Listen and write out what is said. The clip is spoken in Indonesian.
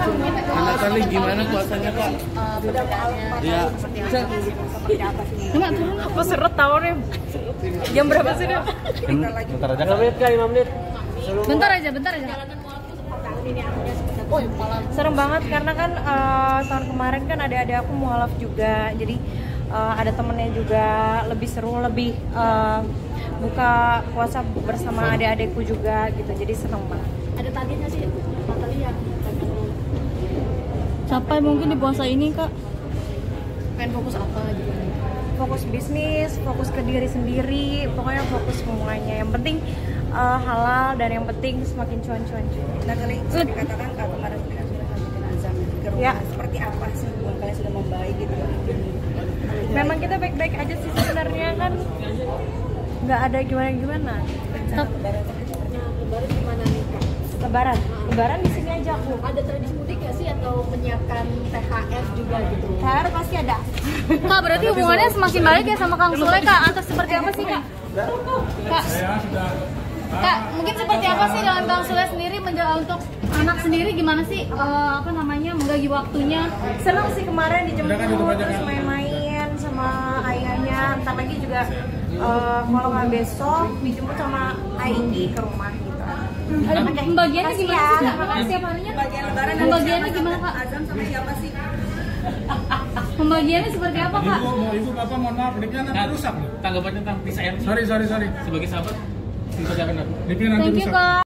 Anak kali gimana puasanya Kak? Perbedaannya seperti apa sih? Enggak turun, aku seret tau nih. Jam berapa sih dia? Bentar aja 5 menit Kak, 5 menit. Bentar aja. Oh, malam. Serem banget karena kan tahun kemarin kan ada aku mualaf juga, jadi ada temennya juga, lebih seru, lebih buka puasa bersama adik-adikku juga gitu, jadi seneng banget. Ada targetnya sih, Natalie yang Sampai mungkin di puasa ini Kak pengen fokus apa gitu? fokus bisnis, fokus ke diri sendiri, pokoknya fokus semuanya. Yang penting halal dan yang penting semakin cuan-cuan. Nah kali dikatakan kemarin sudah lanjutin azam ke rumah. Ya. Seperti apa sih hubungan kalian sudah membaik gitu? Memang kita baik-baik aja sih sebenarnya kan, nggak ada gimana-gimana. Lebaran gimana nih Kak? Lebaran di sini aja aku. Ada tradisi mudik nggak sih atau menyiapkan THR juga gitu? THR pasti ada. Kak, berarti hubungannya semakin baik ya sama Kang Sule, Kak? Atau seperti apa sih, Kak? Kak, mungkin seperti apa sih dengan Kang Sule sendiri untuk anak sendiri gimana sih membagi waktunya? Senang sih kemarin dijemput terus main-main sama ayahnya. Ntar lagi juga kalau nggak besok dijemput sama Aidi ke rumah gitu. Pembagiannya Makasih gimana ya. sih, Kak? Setiap harinya? Bagian lebaran Pembagiannya gimana, Kak? azam sama siapa sih? Pembagiannya seperti apa, Kak? Ibu, Bapak, mohon maaf, dipnya nanti rusak nih. Tanggapan tentang pisah Sorry. sebagai sahabat, bisa jangan. Dipnya nanti Thank you, rusak. Kak.